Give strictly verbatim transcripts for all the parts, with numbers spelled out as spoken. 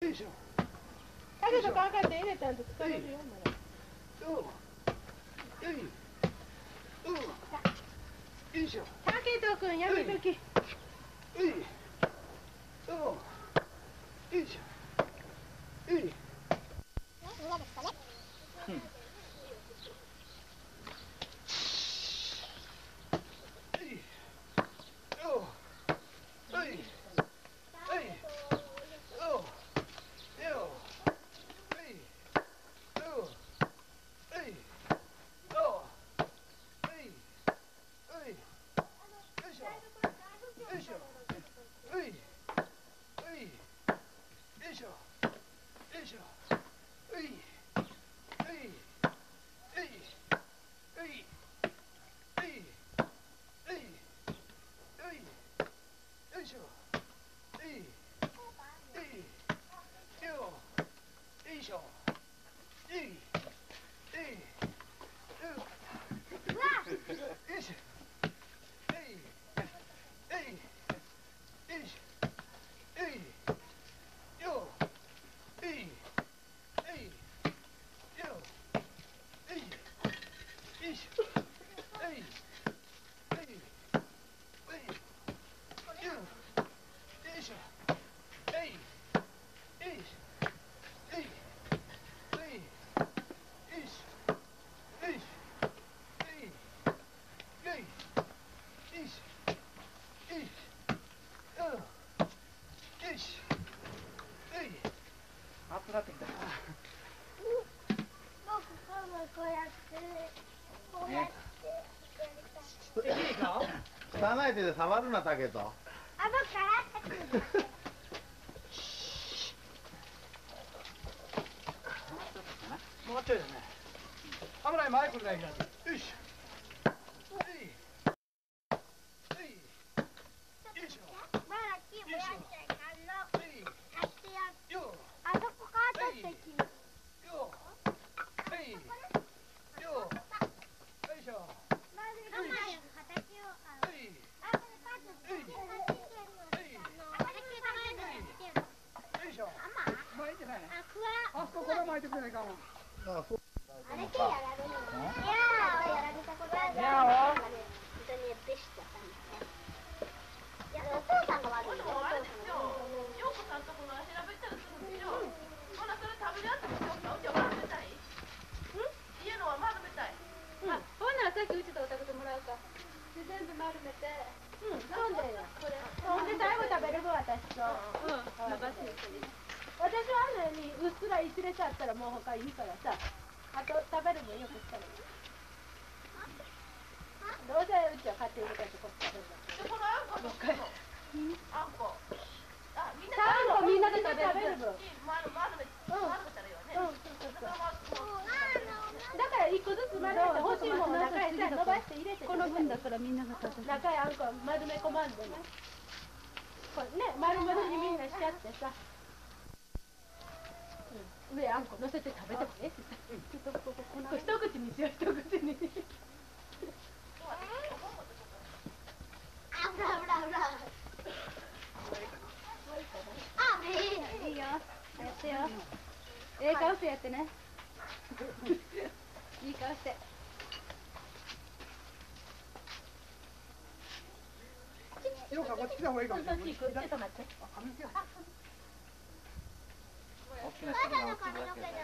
よいしょ。 だけどかかって入れたんと疲れるよまだ。 よい。うん。よいしょ。 たけとくんやめとき。 よい。よいしょ。よい。うん。暑くなってきた。汚い手で触るな、タケと。もうちょいだね。危ない、前来るね。よし。あそここれ巻いてくれないかも。ああ、そう。あれけやられるの。いやー、やられたことある。いやー。本当にベシッとやったんですね。いや、お父さんが悪い。でもあれですよ。陽子さんとこの調べたらすぐでしょ。ほらそれ食べるやつですよ。お茶丸めたい。家のは丸めたい。あ、ほんならさっきうちとお宅でもらうか。で全部丸めて。うん、そうだよ。これ。ほんで最後食べる分私と。うん。伸ばしてる。私はあのにうっすら一列あったらもう他いいからさ、あと食べるのよくしたらいい。どうせうちは買って入れたってこっち食べるの。このあんこどっかい。あんこ。あ、みんなあんこみんなで食べる分。丸丸め丸めたらいいわね。うん、そうそうそう。だから一個ずつ丸めて欲しいもの中へさ伸ばして入れて。この分だからみんなが食べる。中へあんこ丸め込まんでね。これね丸々にみんなしちゃってさ。上あんこ乗せて食べてもね。一口にしよう、一口に。あぶらぶらぶら。あ、いい。いいよ。やってよ。ええ顔してやってね。いい顔して。ようかこっち来た方がいいかもしれない。ちょっと待って。大きな人が大きいわけだ。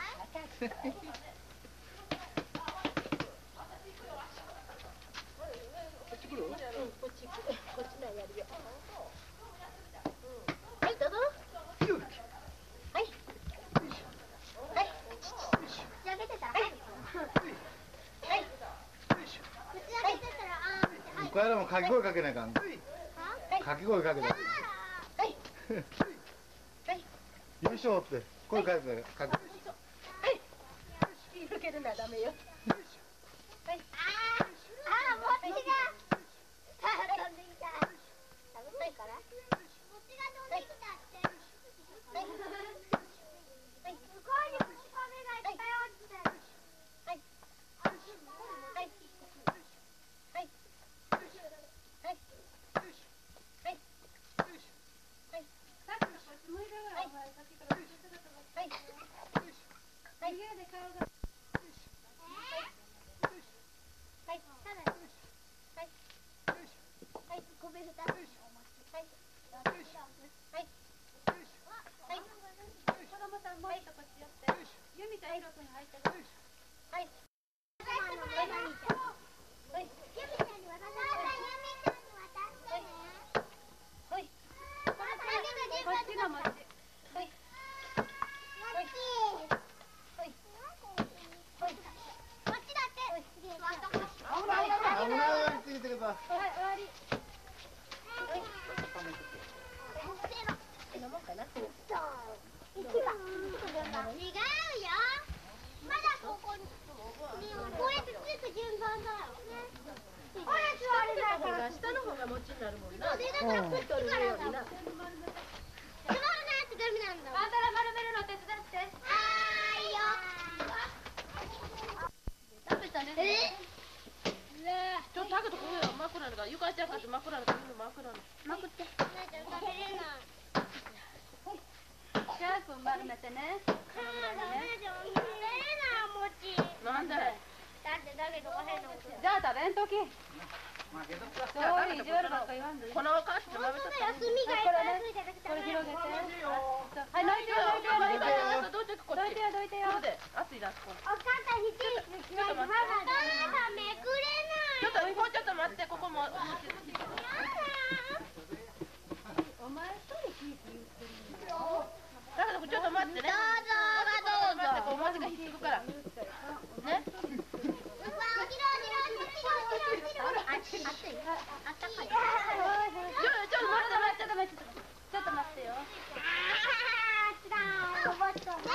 こっち来る？うん、こっち来る。こっちなやるよ。はい、どうぞ。はい。はい。口開けてたら。はい。はい。口開けてたら、あー。これも掛け声かけないかん。掛け声かけた。はい。よいしょって。声かけて。かけ。はい。抜けるのはダメよ。はい。ああ、ああ、もちが。飛んできた。食べたいから。もちが飛んできたって。はい。はい。向こうに口壁がいっぱい落ちてる。はい。はい。はい。はい。はい。はい。はい。さっきのこっち向いてるわ。はい。 こっちやって。ゆみちゃん、ひろくん入ってる。 はい。はい。ゆみちゃんに渡して。はい。こっちが餅。はい。はい。はい。はい。こっちだって。危ない危ないついてれば。はい、終わり。はい。飲もうかな。そう。一番。違うよ。まだここに。これってつく順番だよ。これ座りだから。 下の方が餅になるもんな。 そうでだからこっちからだ。つまらないとダメなんだ。 あんたら丸めるの手伝って。 はーいよ。 食べたね。 え？ ちょっとタケとこれ真っ暗だから、ゆかちゃんかって真っ暗だから、真っ暗だ。 まくって。食べれない。 シャープ丸めてね。このぐらいね。 食べれない餅。 なんで？ だってだけど変なこと。 じゃあ食べんとき。そういう意地悪ばっか言わんでいい。このかしてまぶた。 休みがいっぱいついてるこれ広げて。はい、どいてよ、どいてよ、どいてよ。どいてよ、どいてよ。熱いだ。 お母さん引き。ちょっと待って。お母さんめくれない。 ちょっと、もうちょっと待って、ここも。お前一人聞いて言ってるんだよ。だからちょっと待ってね。 どうぞ、どうぞ。 こう文字が引くから。ね。 熱い。あったかい。ちょっと待って、 ちょっと待って、ちょっと待ってよ。 あー、つらい。おばさん。これ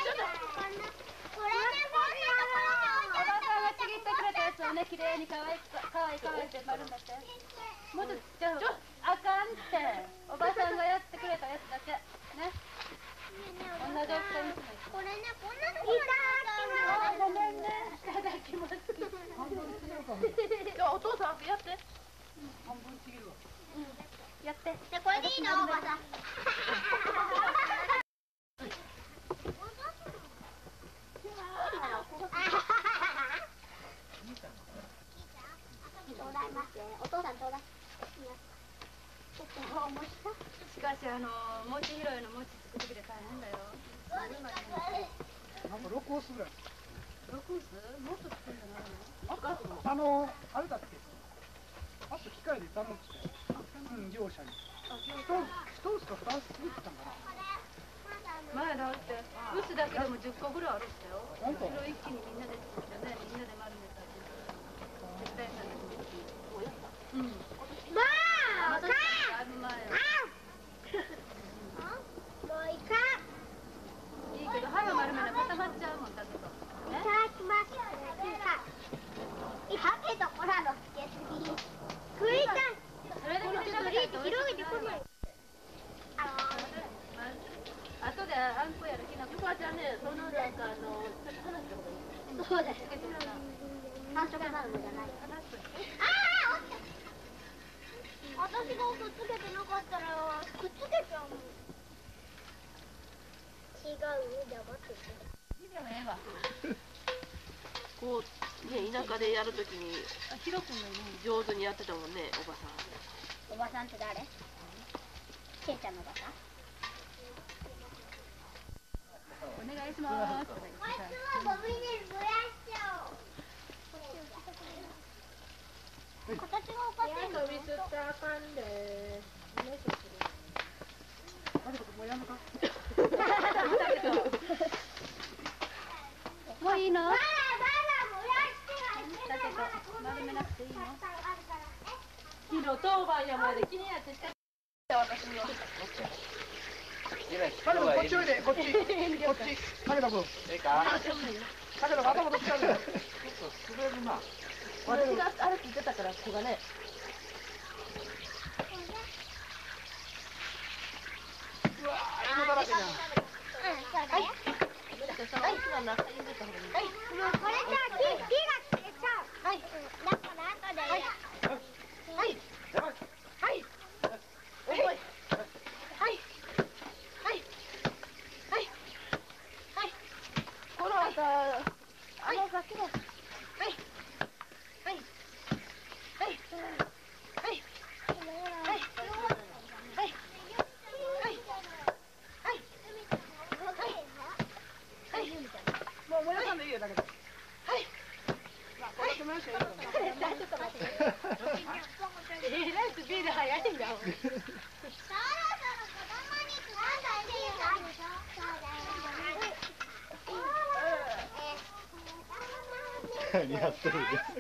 ね、こんなところに置いてあった。 おばさんがちぎってくれたやつをね、きれいにかわいいかわいいかわいいって丸んだって。もっとちょっとあかんって。おばさんがやってくれたやつだけ。ね。同じ大きさに。 これね、こんなところに置いてある。 ごめんね。いただきます。じゃあお父さんやって。半分ちぎるわ。やって。 で、これでいいの、おばさん。お父さんちょうだい。 しかしあの餅拾いの餅作ってきて大変だよ。 なんか録音するやん。 録音する？もっと作るんじゃないの？ あのあれだって。あと機械で頼んでたよ。うん、業者に。一つか二つ作ったんかな。 前だって臼だけでもじゅっこぐらいあるってよ。 本当？ それを一気にみんなで作ってね、みんなで丸めたって絶対される。うん。 まあ、 まただいぶ前よ。 もういかん。 いいけど歯が丸めな固まっちゃうもんだけど。 いただきます。いたけどこらのつけすぎ。食いたい。 それだけで食べたいと広げてこない。 あとであんこやるきなこ。ゆかちゃんね、そのなんかあのちょっと話した方がいい。 そうです。三色なのじゃない。ああ、私がくっつけてなかったらくっつけちゃうもん。違う、じゃあ待ってて。 こうね、田舎でやるときに上手にやってたもんね、おばさん。 おばさんって誰？けいちゃんのおばさん？ お願いします。 こいつはゴミで燃やしちゃおう。形がおかしいの。 ミスったらあかんで。 もうやめか。 もういいの？ まだまだ燃やしてはいけない。 だけど丸めなくていいの？昨日当番やまで気になってして私に。 タケノこっちおいで、こっち。こっち。タケノ君。ええか？タケノ頭どっちあるの？ちょっと滑るな。 私があれ聞いてたからここがね。 うわー、芋だらけじゃん。 うん、そうだよ。 はい。はい。 もうこれじゃあ火、火がつけちゃう。はい。だから後で。はい。 はい。 やばい。 はい。おい。はい。はい。はい。はい。この後、あの先の。はい。はい。はい。はい。はい。はい。はい。はい。はい。 似合ってる。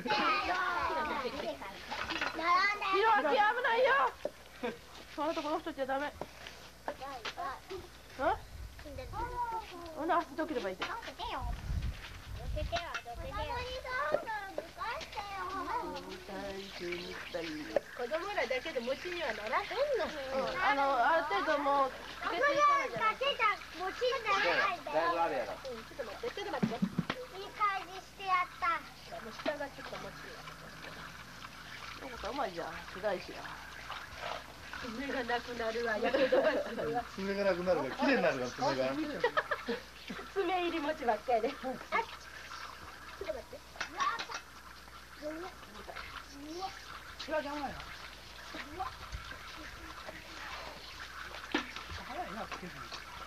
ひろあき危ないよ。そんなところ太っちゃダメ。うん？ほんで足どければいいって。 子供らだけで餅にはならへんの。 あのある程度もうつけていかないじゃない。 だいぶあるやろ。 ちょっと待って、ちょっと待って。 いい感じしてやった。 もう下がちょっと餅。 なんかうまいじゃん。白石や。 爪がなくなるわ。やけどがするわ。 爪がなくなるから綺麗になるから爪が。 爪入り餅ばっかりで。あ、ちょっと待って。 白あき危ないよ。早いな、つけずに。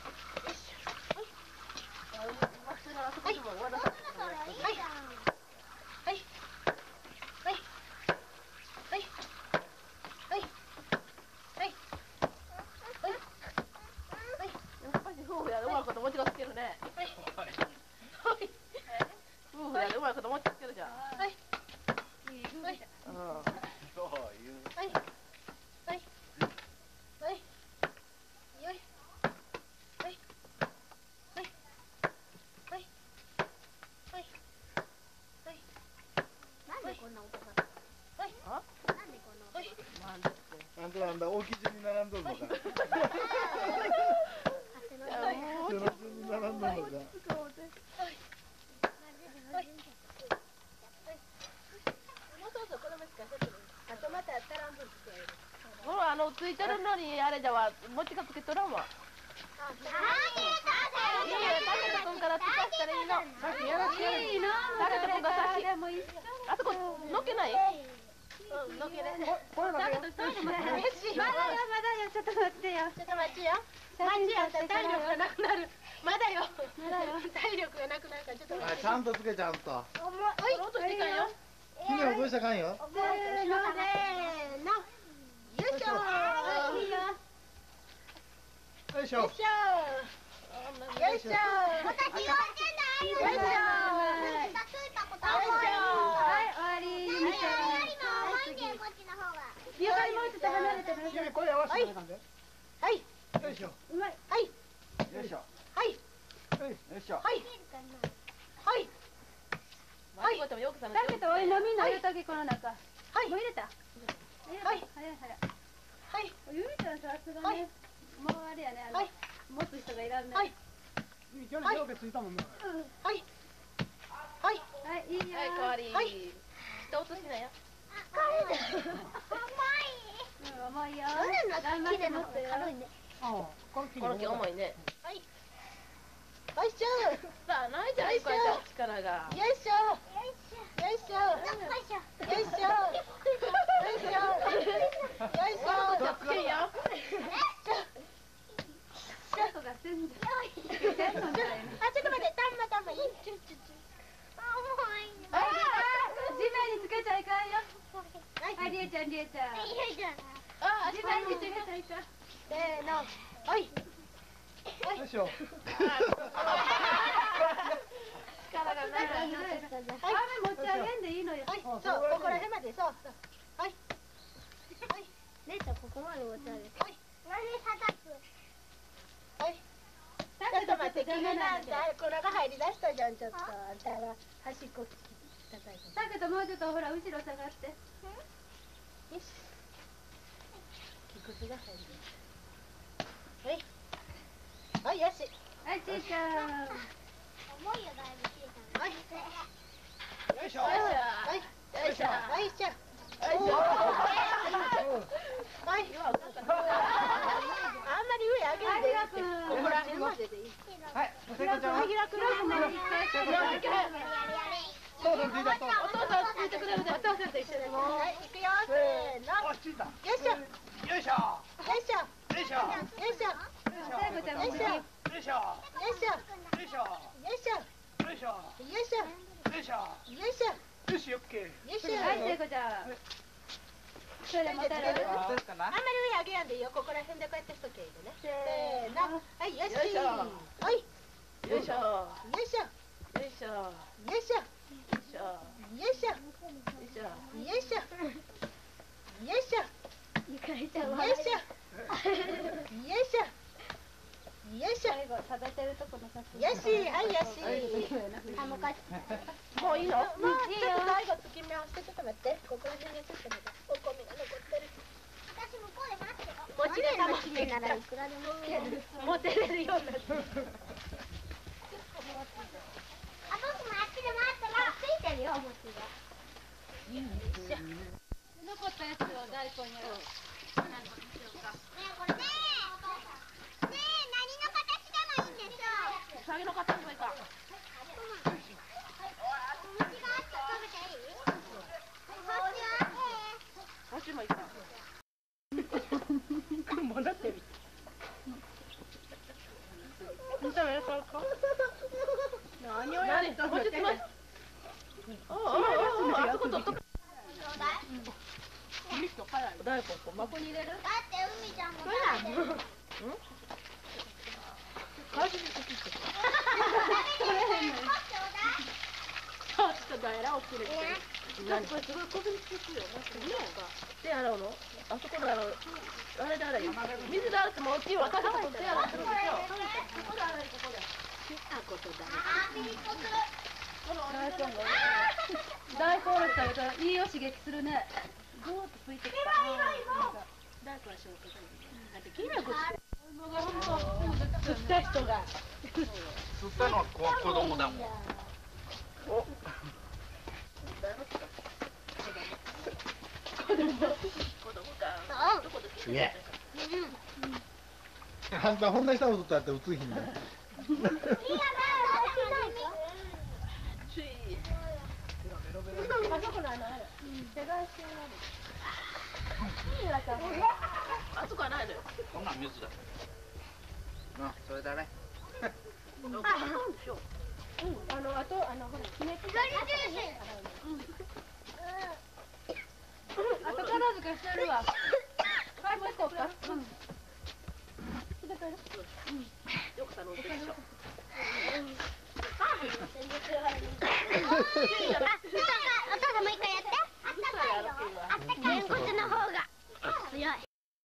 夫婦やでうまいこと餅がつけるね。夫婦やでうまいこと餅つけるじゃん。はい。 そういう。 はい。はい。はい。よい。はい。はい。はい。はい。はい。 なんでこんな音が。 はい。 あ？ なんでこんな音が。 なんでって。 なんとなんだ大き順に並んどるのか。その順に並んどるのか。 ほらあのついてるのにあれだわ餅がつけとらんわ。いいよタケト君からつかしたらいいの。 さっきやらしてやる。 いいの。タケト君がさっき。あそこのけない？ うん、のけね。 これだけ。 まだよ、まだよ、ちょっと待ってよ。ちょっと待ちよ。待ちよ、体力がなくなる。まだよ。体力がなくなるから、ちょっと待って。 ちゃんとつけちゃんと。 はい、落としていかんよ。 ひね起こしたらあかんよ。 せーの、せーの。よいしょ。いいよ。 よいしょ。 よいしょ。よいしょ。 私呼んでないよ。 よいしょ。 はい、終わり。終わりも重いんだよ、こっちの方が。 ゆかりもうちょっと離れてください。 いやこれ合わせてないかんで。 はい。 よいしょ。 うまい。はい。 よいしょ。 はい。 よいしょ。 はい。はい。 はい。でもよくさんの。 だけどおい飲みの入れときこの中。はい。もう入れた。はい。早い早い。はい。ゆみちゃんさすがね。もうあれやね。あの持つ人がいらんね。はい。 去年ロケついたもんね。 はい。はい。はい、いいよ。 はい、代わり。はい。人落としなよ。 重いよ。頑張って持ってよ。軽いね。 ああ、この木重いね。 はい。よいしょ。 さあ、ないじゃないこれ力が。 よいしょ。よいしょ。よいしょ。よいしょ。よいしょ。よいしょ。 じゃつけんよ。 あ、ちょっと待って、たんまたんまいい。ああ、地面につけちゃいかんよ。はい、りえちゃん、りえちゃん。ああ、地面につけちゃいかん。せーの。はい。 よいしょ。 力がない。 雨持ち上げんでいいのよ。はい、そう、ここら辺まで、そう。はい。はい。姉ちゃん、ここまで持ち上げて。はい。何叩く。はい。ちょっと待って、君なんか粉が入りだしたじゃん、ちょっと。あんたは端っこ叩いて。だけどもうちょっとほら、後ろ下がって。よし。木くずが入りました。はい。はい、よし。はい、ちいちゃん。 重いよ、だいぶ小さな。 はい。 よいしょ。 はい。よいしょ。はい、しょ。はい。はい。あんまり上上げないで。ここら辺まででいい。 はい、聖子ちゃんは。そうそう、ついたと。 お父さんついてくれるで。お父さんと一緒で。はい、行くよ。せーの。 あ、ついた。 よいしょ。 よいしょ。 よいしょ。 よいしょ。 よいしょ。聖子ちゃんも。よいしょ。よいしょ。 よいしょ。 よいしょ。よいしょ。 よいしょ。 よいしょ。 よいしょ。よし、オッケー。 よいしょ。はい、聖子ちゃん。それ持たれる。あんまり上上げやんでいいよ。ここら辺でこうやってしとけばいいのね。せーの。はい、よし。はい。 よいしょ。 よいしょ。 よいしょ。 よいしょ。 よいしょ。 よいしょ。よいしょ。よいしょ。よいしょ。 ゆかりちゃんよはいしょ。よいしょ。よいしょ。 最後食べてるとこの写真よし、はいよし。 あ、もう一回もういいの？まあ、ちょっと最後つき目をしてちょっと待って。ここら辺にちょっとまだお米が残ってる。 私向こうで待ってよもちろんもちろんならいくらでも見える持てれるようになってる。 あ、僕もあっちで待ったらついてるよ、お餅が残ったやつを大根にやろうねえ、これねえねえ、何の形でもいいんでしょ下げの形もいいか。 お餅があって食べていい？こっちは？ もちもいいか。もうなってる。見た目そうか。何をやるの？もうちょっと待って。おおおお、あそこ取っとく。大根こまこに入れる？ だって海ちゃんも食べてる。 うん？返しにくくって。ちょっとだえら起きる。何これすごいこびりつくよ。手洗うの？あそこのあのあれで洗い。水で洗っても大きいわ。かさと手洗ってるでしょ。ここで洗いここで。あ、ここだ。 あー、ピリッとする。 大根が。 大根おろし食べたら胃を刺激するね。ぐーっと吹いてきた。 大根は消化されてる。だって筋力つけ。吸った人が。 吸ったのは子供だもん。 お。 すげえ。あんたこんなしたことだって映ひんね。 あそこはないのよ。 こんなん水だ。あ、それだね。 あの、あと、あの、ほら、ひねって。 後片付けしてるわ。はい、もう行こうか。うん。 よく頼んでるでしょ。 お父さんもう一回や